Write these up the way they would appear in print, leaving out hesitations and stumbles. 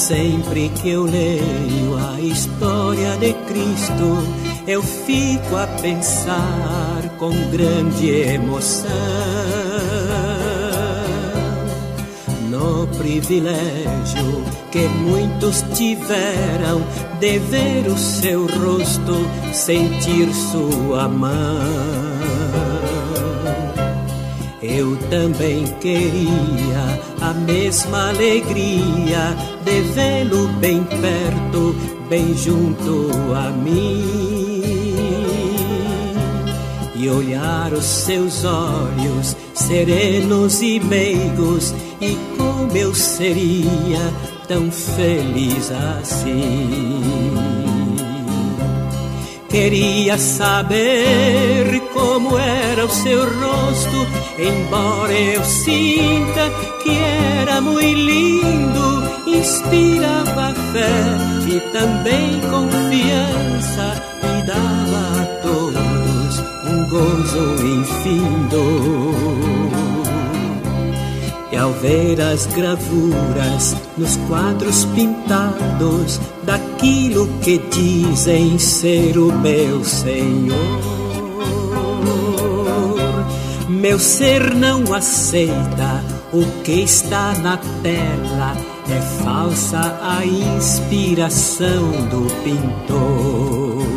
Sempre que eu leio a história de Cristo, eu fico a pensar com grande emoção no privilégio que muitos tiveram de ver o seu rosto, sentir sua mão. Eu também queria a mesma alegria de vê-lo bem perto, bem junto a mim, e olhar os seus olhos serenos e meigos, e como eu seria tão feliz assim. Queria saber como era o seu rosto, embora eu sinta que era muito lindo. Inspirava fé e também confiança, e dava a todos um gozo infindo. E ao ver as gravuras nos quadros pintados daquilo que dizem ser o meu Senhor, meu ser não aceita o que está na tela, é falsa a inspiração do pintor.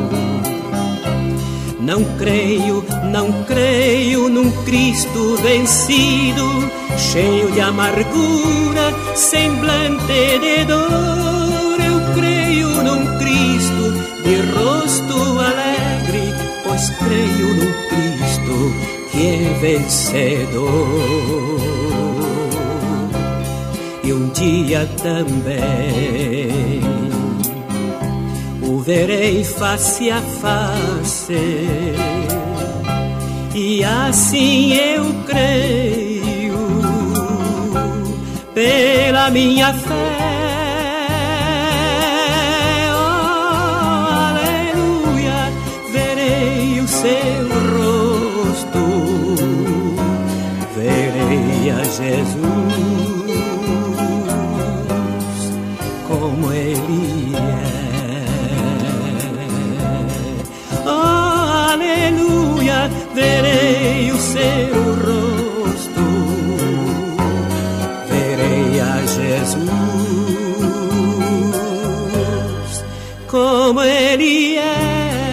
Não creio num Cristo vencido, cheio de amargura, semblante de dor. Eu creio num Cristo de rosto alegre, pois creio num Cristo que é vencedor. E um dia também o verei face a face, e assim eu creio pela minha fé. Oh, aleluia, verei o seu rosto, verei a Jesus como Ele é. Oh, aleluia, verei o seu rosto, verei a Jesus como Ele é.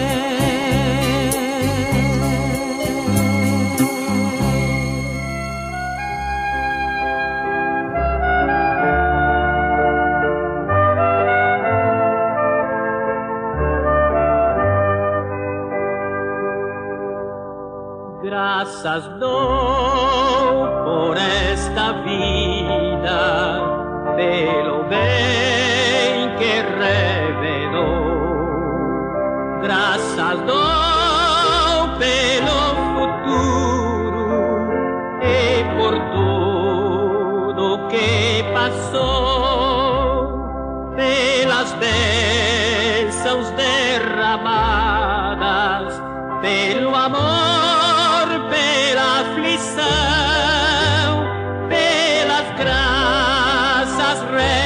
Graças dou por esta vida, pelo bem que revelou. Graças dou pelo futuro e por tudo que passou, pelas bênçãos derramadas, pelo amor, pela aflição, pelas graças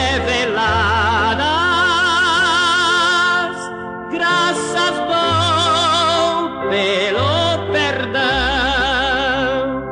reveladas. Graças dou pelo perdão.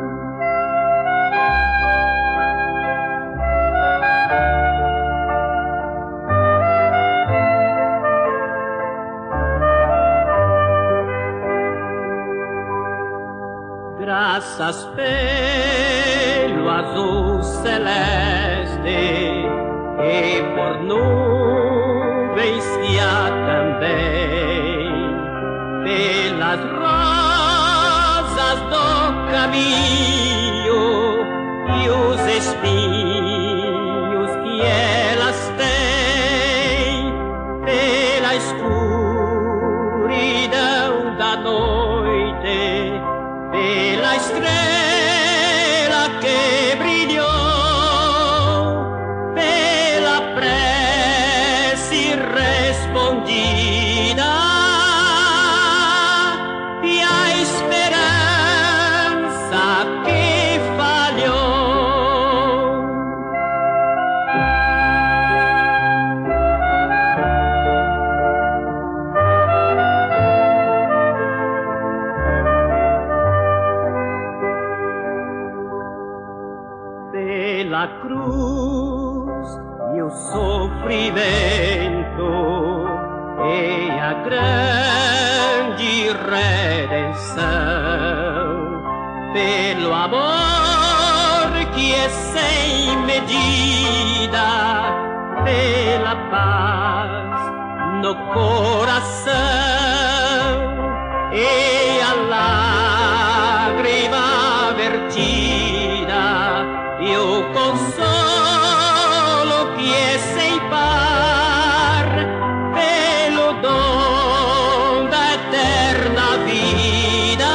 Graças pelo azul celeste e por nuvens que há também, pelas rosas do caminho e os espinhos que elas têm, pela escuridão da noite, pela estrela que brilhou, pela prece respondida e a esperança que falhou. grande redenção, pelo amor que é sem medida, pela paz no coração e a lágrima vertida e o consolo que é sem par, pelo dom da eterna vida,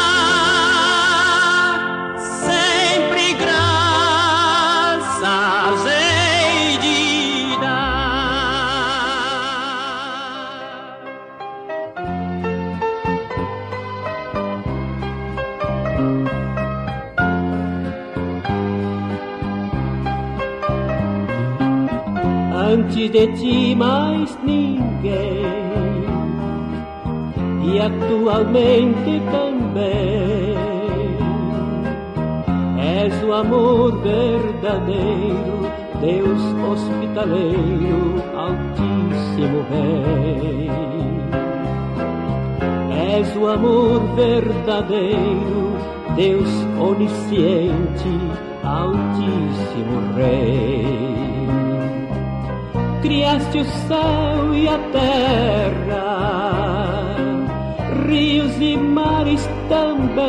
sempre graças hei de antes de ti mais ninguém, e atualmente também, és o amor verdadeiro, Deus hospitaleiro, Altíssimo Rei. És o amor verdadeiro, Deus onisciente, Altíssimo Rei. Criaste o céu e a terra, rios e mares também.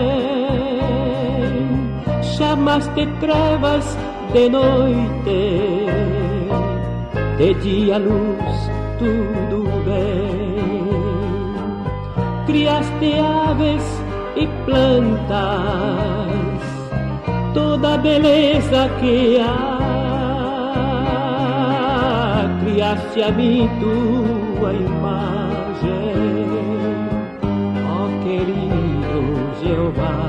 Chamaste trevas de noite, de dia luz, tudo bem. Criaste aves e plantas, toda a beleza que há. Criaste a mim tua imagem, ó querido Jeová.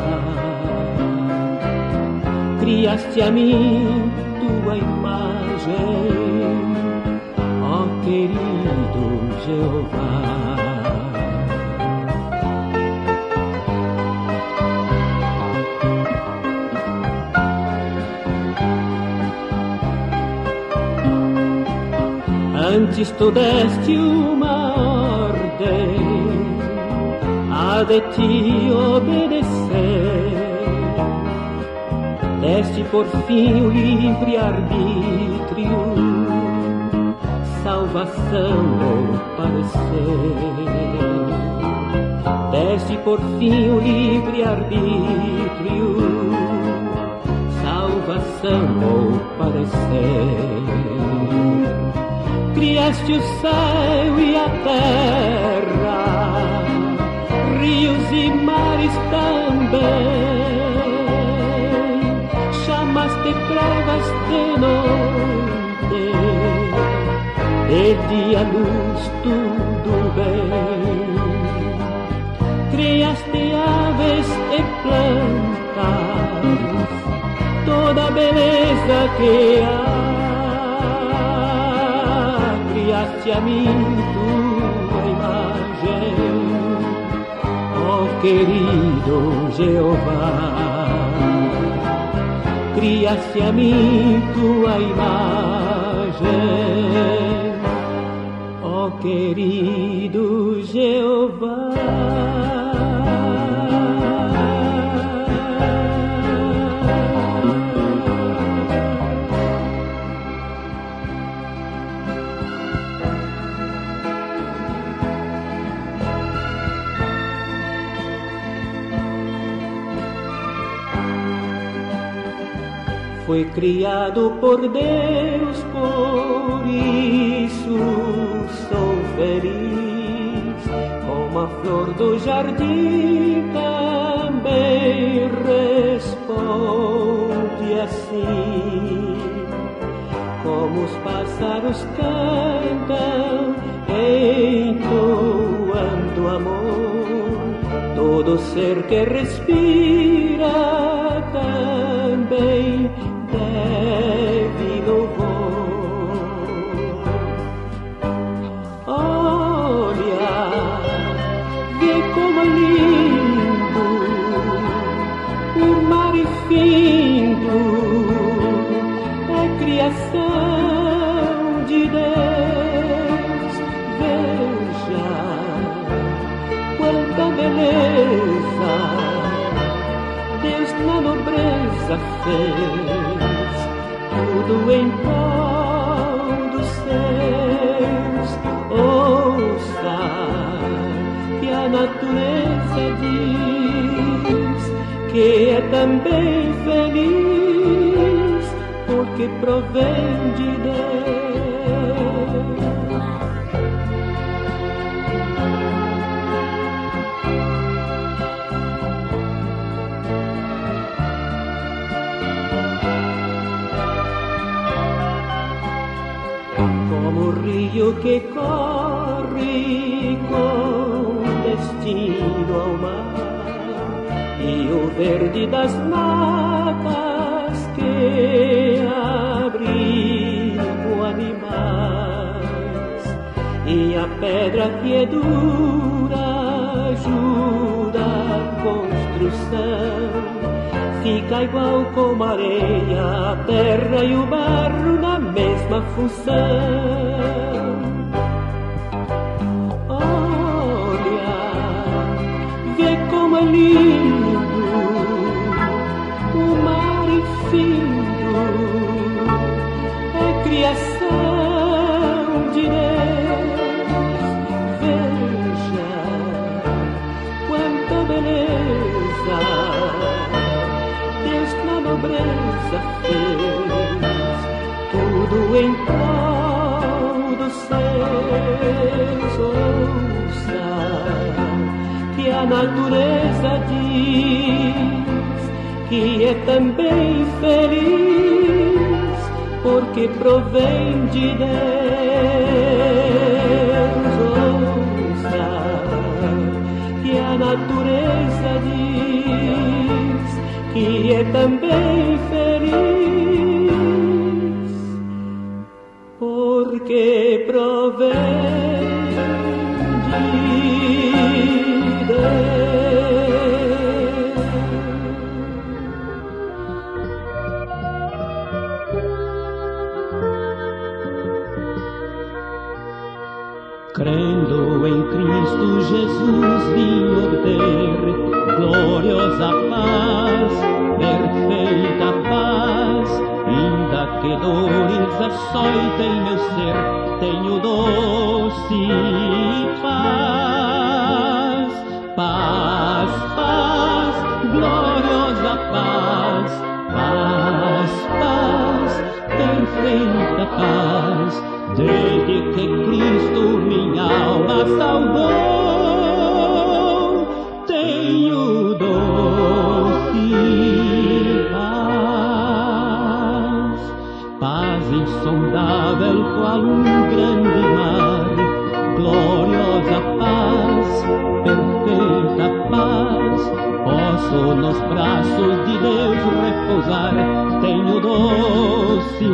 Criaste a mim tua imagem, ó querido Jeová. Antes tu deste uma ordem, a de ti obedecer. Deste por fim o livre arbítrio, salvação ou parecer. Deste por fim o livre arbítrio, salvação ou parecer. Criaste o céu e a terra, rios e mares também. Chamaste trevas de noite, de dia luz, tudo bem. Criaste aves e plantas, toda a beleza que há. Criaste a mim tua imagem, ó querido Jeová. Criaste a mim tua imagem, ó querido Jeová. Foi criado por Deus, por isso sou feliz. Como a flor do jardim também responde assim. Como os pássaros cantam, entoando amor, todo ser que respira também deve louvor. Olha, vê como é lindo o mar infindo, é criação de Deus. Veja quanta beleza Deus na nobreza fez, tudo em prol dos seus. Ouça que a natureza diz que é também feliz, porque provém de Deus. Como o rio que corre com destino ao mar, e o verde das matas que abrigam animais, e a pedra que é dura ajuda a construção. Fica igual como a areia, a terra e o barro na mesma função. Olha, vê como é lindo o mar infindo, é criação de Deus. Veja quanta beleza Deus na nobreza fez, tudo em prol dos seus. Ouça que a natureza diz que é também feliz, porque provém de Deus. Ouça que a natureza diz que é também feliz, porque provém de Deus. Crendo em Cristo Jesus vim obter gloriosa paz, perfeita paz, ainda que dores açoitem meu ser, tenho doce paz. Paz, paz, gloriosa paz, paz, paz, perfeita paz, desde que Cristo minha alma salvou, tenho doce paz. Paz insondável qual um grande mar, gloriosa paz, perfeita paz, posso nos braços de Deus repousar, tenho doce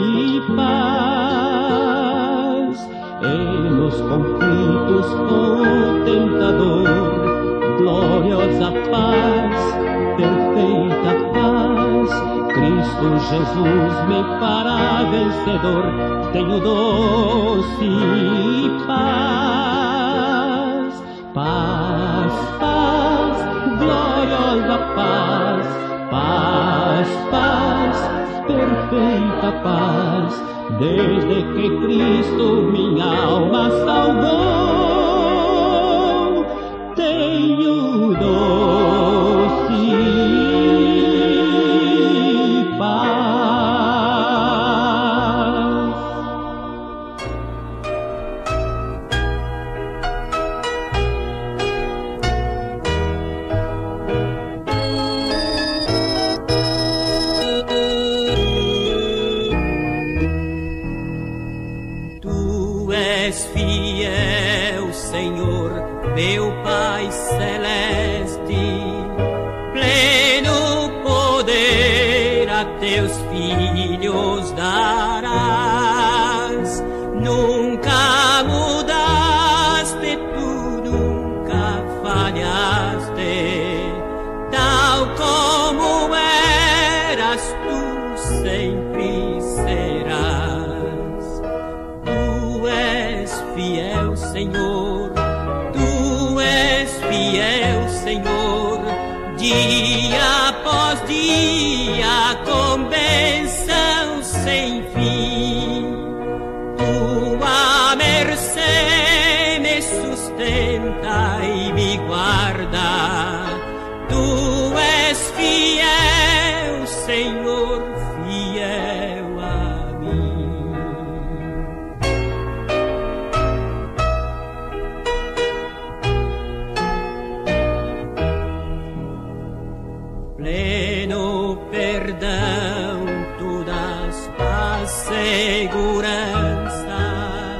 paz. E nos conflitos com o tentador, gloriosa paz, perfeita paz, Cristo Jesus me fará vencedor, tenho doce paz. Paz, paz, gloriosa paz, paz, paz, perfeita paz, desde que Cristo minha alma salvou, tenho doce paz. Tu és fiel, Senhor, meu Pai celeste, pleno poder a teus filhos darás. Nunca mudaste, tu nunca falhaste, tal como eras, tu sempre serás. Tu és fiel, Senhor, Senhor. Tu és fiel, Senhor, dia após dia, com bênção sem fim. Tua mercê me sustenta e me guarda. Tu és fiel, Senhor, fiel a mim. Pleno perdão, tu das paz, segurança.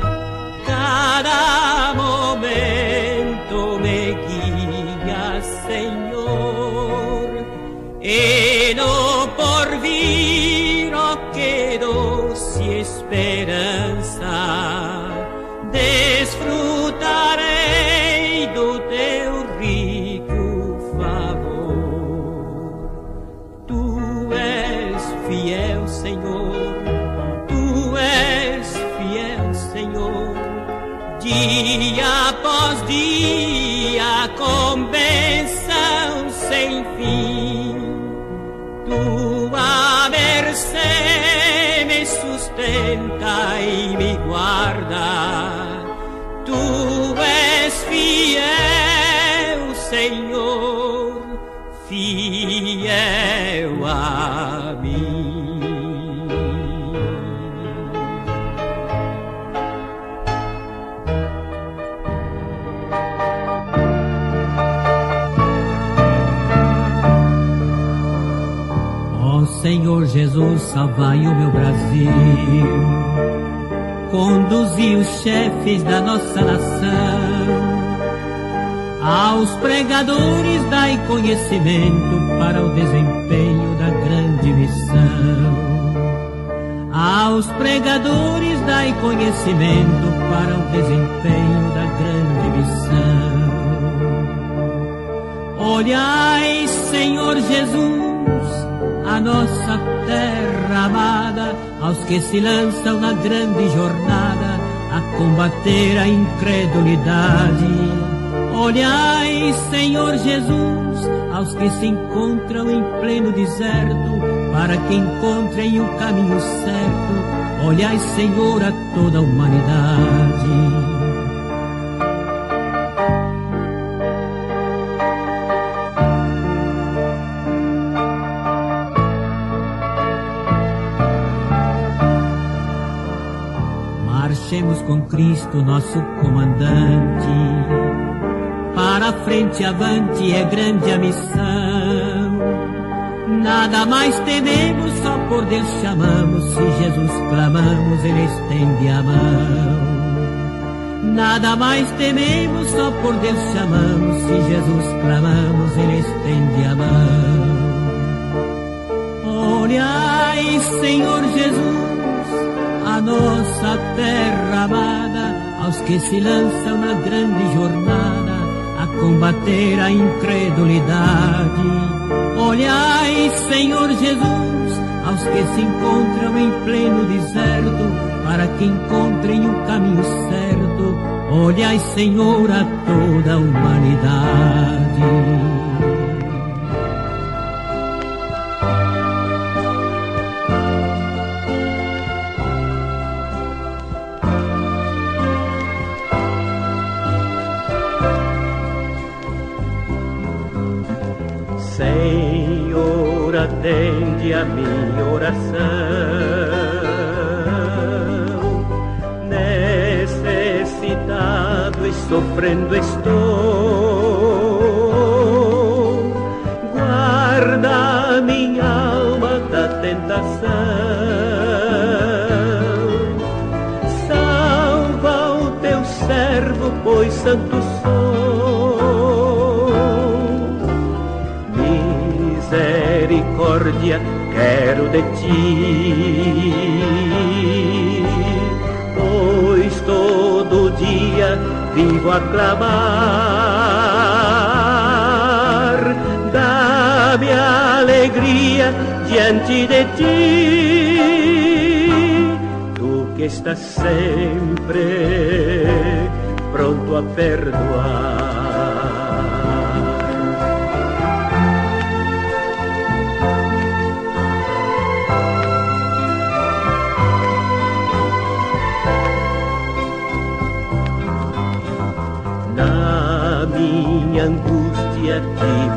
Cada momento me guia, Senhor, e no porvir, oh, que doce esperança, desfrutarei do teu rico favor. Tu és fiel, Senhor, tu és fiel, Senhor, dia após dia, com bênção sem fim. Tua mercê me sustenta e me guarda. Tu és fiel, Senhor, fiel a mim. Senhor Jesus, salvai o meu Brasil, conduzi os chefes da nossa nação, aos pregadores dai conhecimento para o desempenho da grande missão. Aos pregadores dai conhecimento para o desempenho da grande missão. Olhai, Senhor Jesus, a nossa terra amada, aos que se lançam na grande jornada a combater a incredulidade. Olhai, Senhor Jesus, aos que se encontram em pleno deserto, para que encontrem o caminho certo. Olhai, Senhor, a toda a humanidade. Marchemos com Cristo, nosso comandante, para a frente avante, é grande a missão. Nada mais tememos, só por Deus chamamos, se Jesus clamamos, Ele estende a mão. Nada mais tememos, só por Deus chamamos, se Jesus clamamos, Ele estende a mão. Olhai, Senhor Jesus, a nossa terra amada, aos que se lançam na grande jornada a combater a incredulidade. Olhai, Senhor Jesus, aos que se encontram em pleno deserto, para que encontrem o caminho certo. Olhai, Senhor, a toda a humanidade. Senhor, atende a minha oração. Necessitado e sofrendo estou. Guarda minha alma da tentação. Salva o teu servo, pois santo sou. Misericórdia quero de ti, pois todo dia vivo a clamar. Dá-me alegria diante de ti, tu que estás sempre pronto a perdoar. Na minha angústia te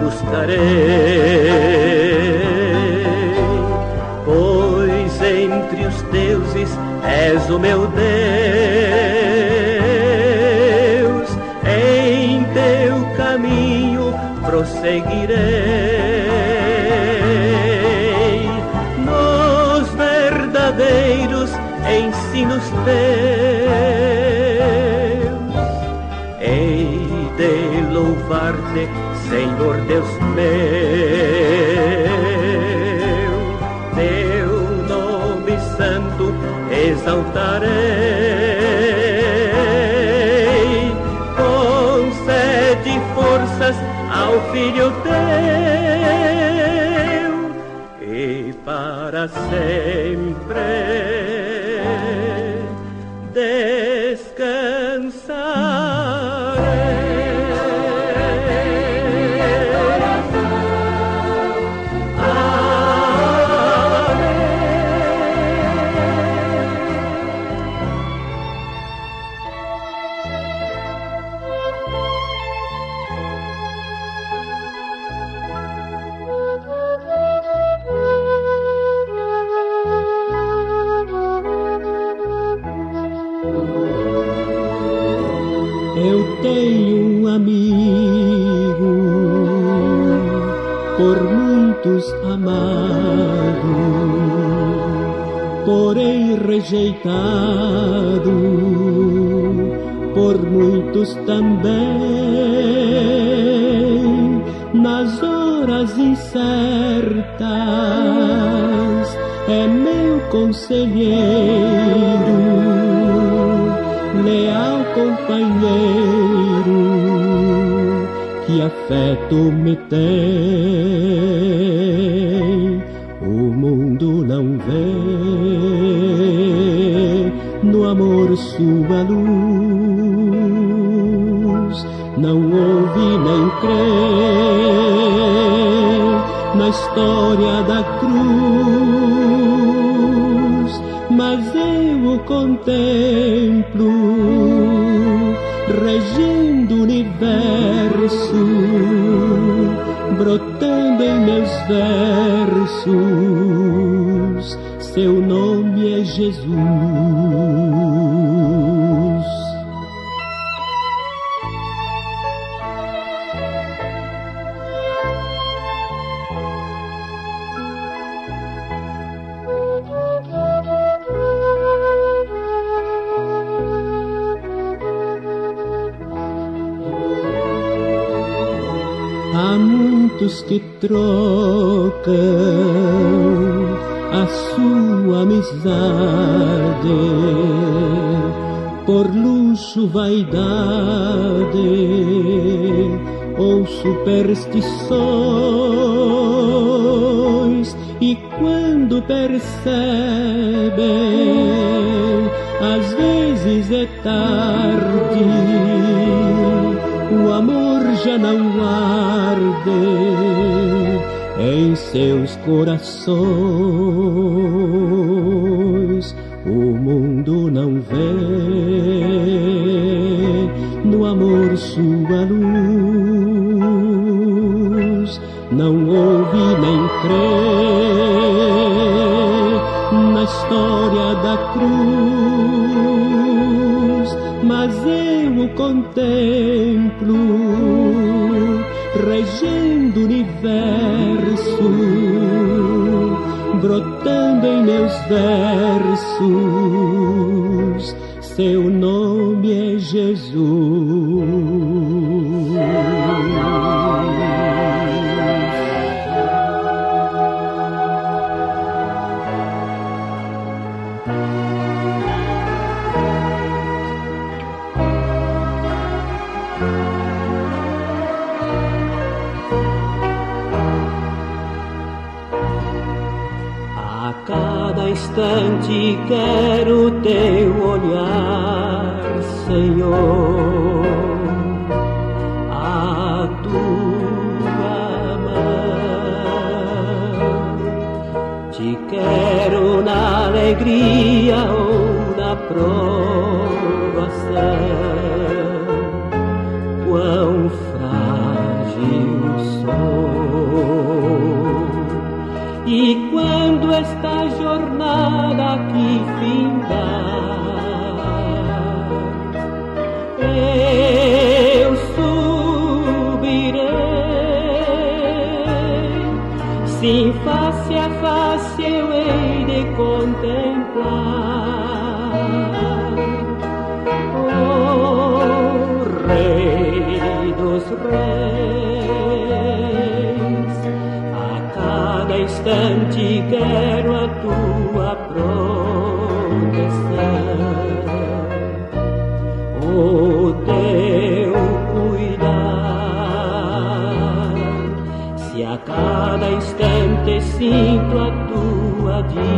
buscarei, pois entre os deuses és o meu Deus. Em teu caminho prosseguirei, nos verdadeiros ensinos teus. Hei de louvar-te, Senhor Deus meu, teu nome santo exaltarei. Concede forças ao Filho teu e para sempre descansarei. Eu tenho um amigo, por muitos amado, porém rejeitado, por muitos também. Nas horas incertas é meu conselheiro, leal companheiro, que afeto me tem. O mundo não vê no amor sua luz, não ouve nem crê na história da cruz, mas eu o contemplo regendo o universo, brotando em meus versos. Seu nome é Jesus. Há muitos que trocam a sua amizade por luxo, vaidade ou superstições, e quando percebem, às vezes é tarde, o amor já não arde em seus corações. O mundo não vê no amor sua luz, não ouve nem crê na história da cruz, mas eu o contemplo regendo o universo, brotando em meus versos. Seu nome é Jesus. A cada instante quero teu olhar, Senhor. alegria ou na provação, quão frágil sou. E quando esta jornada aqui findar, eu subirei, sim, face a face eu hei de contemplar o Rei dos Reis. A cada instante quero a tua proteção, o teu cuidar. Se a cada instante sinto a tua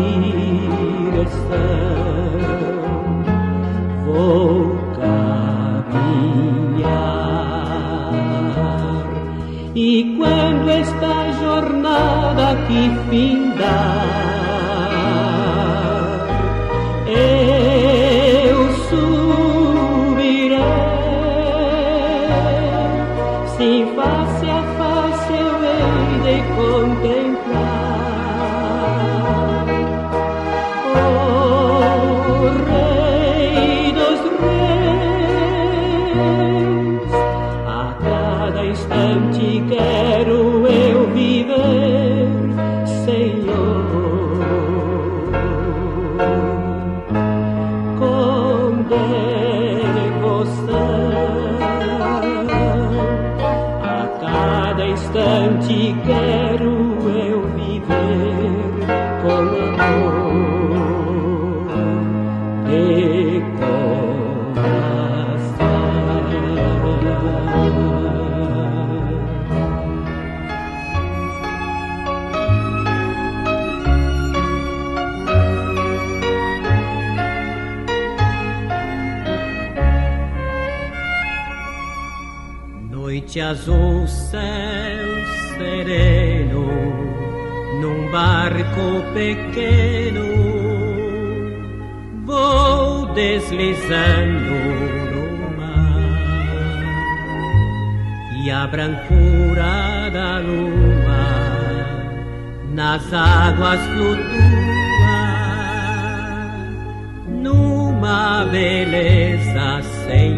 direção, vou caminhar. E quando esta jornada aqui findar, eu subirei, sim, face a face eu hei de contemplar o Rei dos Reis. A cada instante quero eu viver, Senhor, com devoção. A cada instante quero eu viver com amor de coração. Noite azul, céu sereno, num barco pequeno, vou deslizando no mar, e a brancura da lua nas águas flutua, numa beleza sem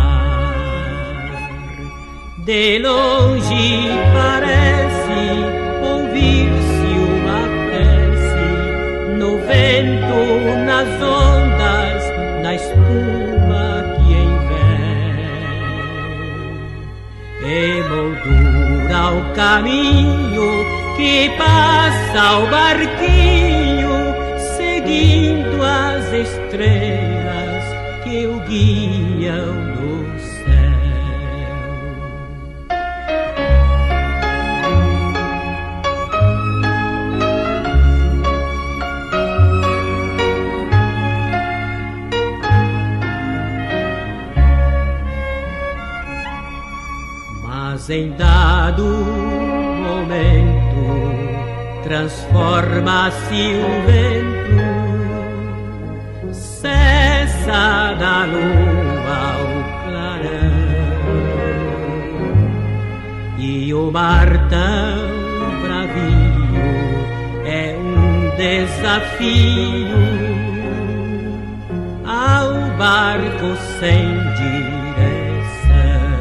par. De longe parece ouvir-se uma prece, no vento, nas ondas, na espuma que envém, emoldura o caminho que passa o barquinho, seguindo as estrelas que o guiam no céu. Mas em dado momento transforma-se o vento, cessa da lua o clarão, e o mar tão bravio é um desafio ao barco sem direção.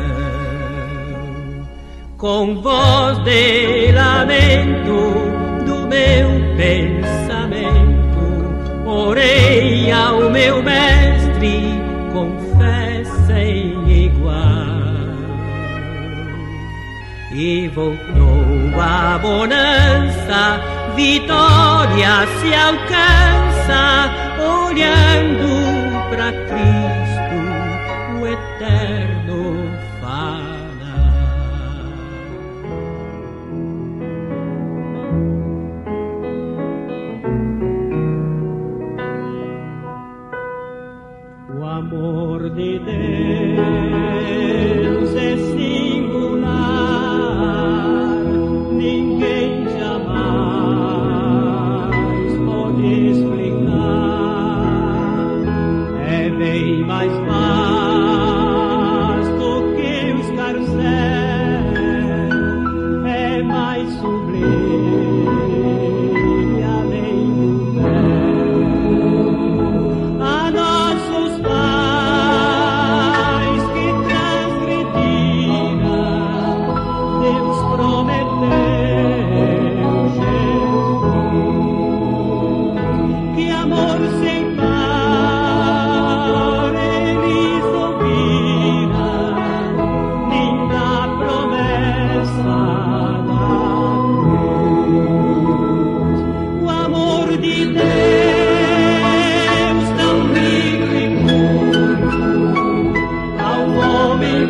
Com voz de lamento do meu pensamento, orei ao meu mestre com fé sem igual, e voltou a bonança, vitória se alcança, olhando pra Cristo, o eterno fala. O amor de Deus é singular, ninguém jamais pode explicar.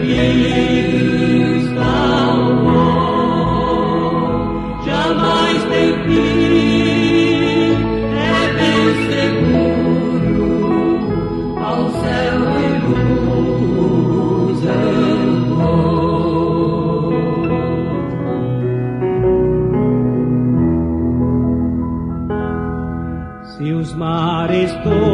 Cristo amor, jamais tem fim, é bem seguro, ao céu de luz eu vou. Se os mares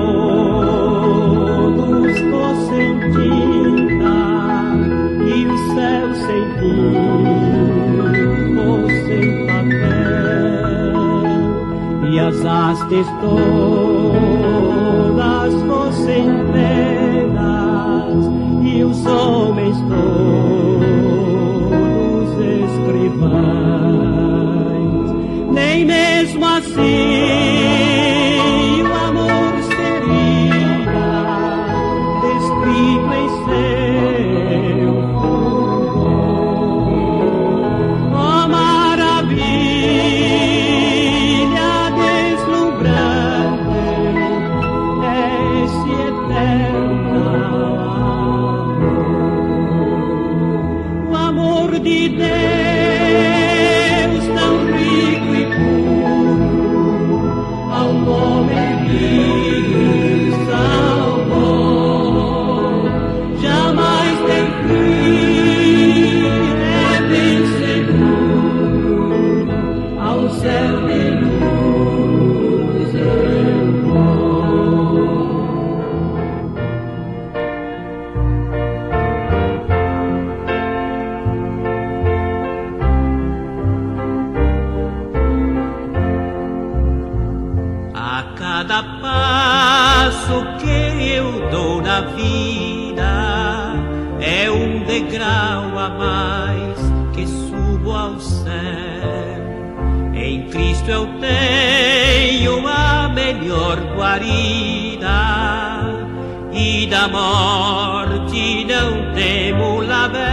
todos fossem tinta e o céu sem fim fossem papel e as hastes todas fossem penas e os homens todos escrivães, nem mesmo assim de Deus tão rico e puro, ao homem que salvou, jamais tem fim, é bem seguro, ao céu de luz eu vou. Cada passo que eu dou na vida é um degrau a mais que subo ao céu. Em Cristo eu tenho a melhor guarida e da morte não temo labéu.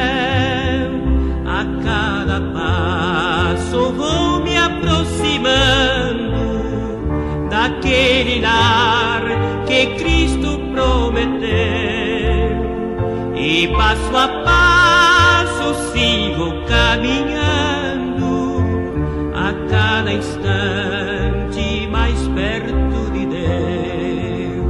A cada passo vou me aproximando daquele lar que Cristo prometeu, e passo a passo sigo caminhando, a cada instante mais perto de Deus.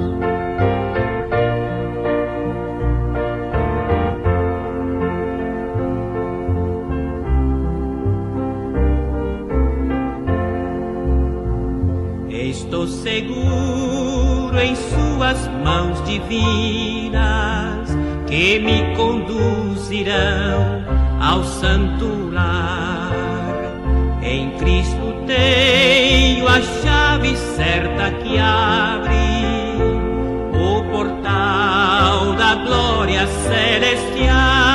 Estou seguro em suas mãos divinas, que me conduzirão ao santo lar. Em Cristo tenho a chave certa que abre o portal da glória celestial.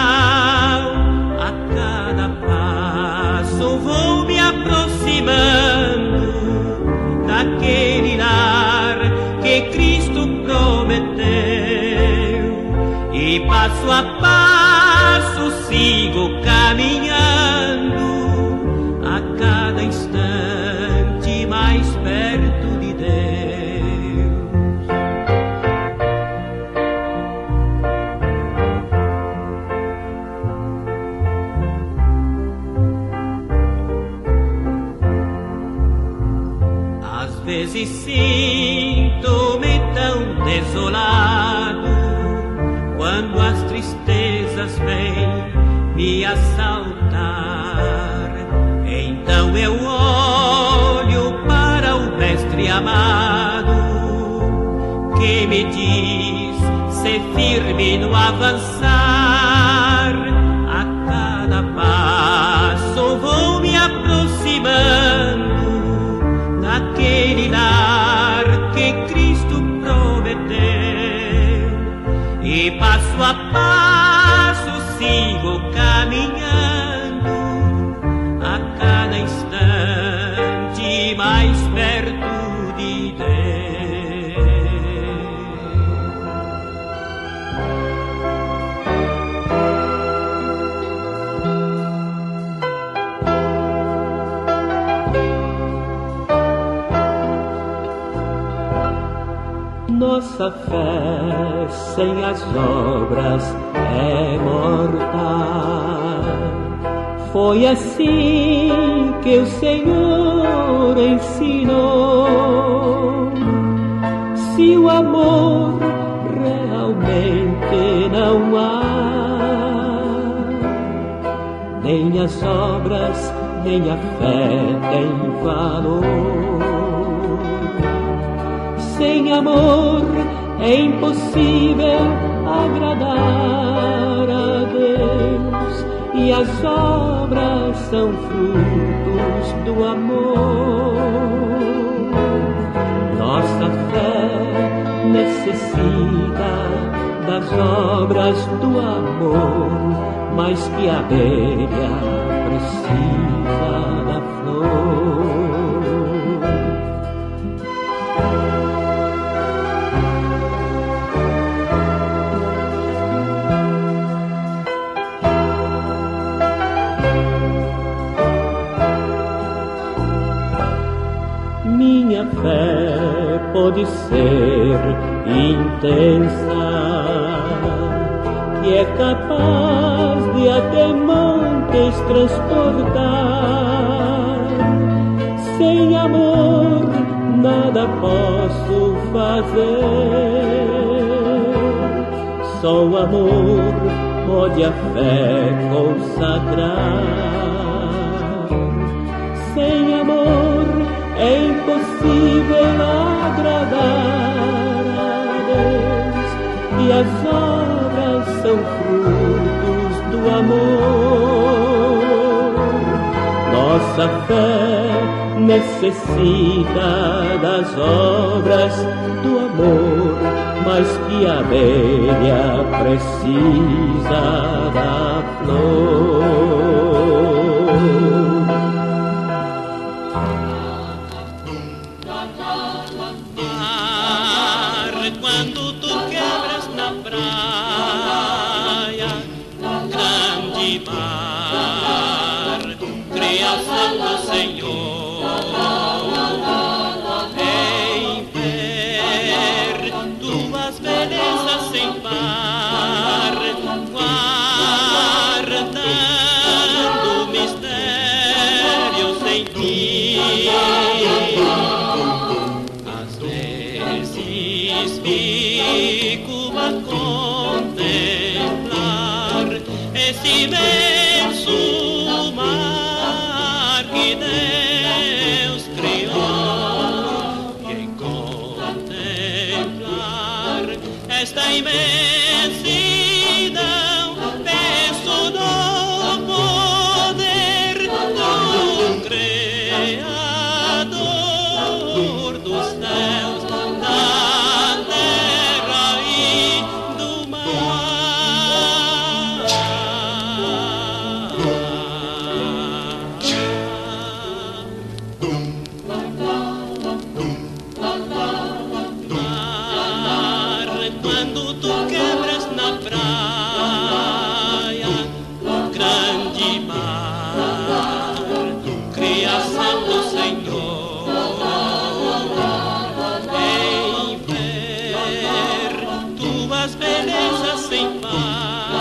A cada passo vou me aproximando daquele lar que Cristo prometeu, e passo a passo sigo caminhando, a cada instante mais perto de Deus. Às vezes sinto-me tão desolado, quando as tristezas vêm me assaltar. Então eu olho para o Mestre amado, que me diz ser firme no avançar. A cada passo vou me aproximando daquele lar que Cristo prometeu, e passo a passo sigo caminhando, a cada instante mais perto de Deus. Nossa fé sem as obras é mortal. Foi assim que o Senhor ensinou. Se o amor realmente não há, nem as obras, nem a fé tem valor. Sem amor é impossível agradar a Deus, e as obras são frutos do amor. Nossa fé necessita das obras do amor, mais que a abelha precisa da flor. Minha fé pode ser intensa, que é capaz de até montes transportar. Sem amor nada posso fazer, só o amor pode a fé consagrar. Sem amor é impossível agradar a Deus, e as obras são frutos do amor. Nossa fé necessita das obras do amor, mais que a abelha precisa da flor. Quando tu quebras na praia, grande mar, criação do Senhor, em ver tuas belezas sem par, guardando mistérios em ti. Fico a contemplar esse imenso mar que Deus criou, e em contemplar esta imensidão penso no poder do Criador dos céus, quando tu quebras na praia, grande mar, criação do Senhor, em ver tuas belezas sem par,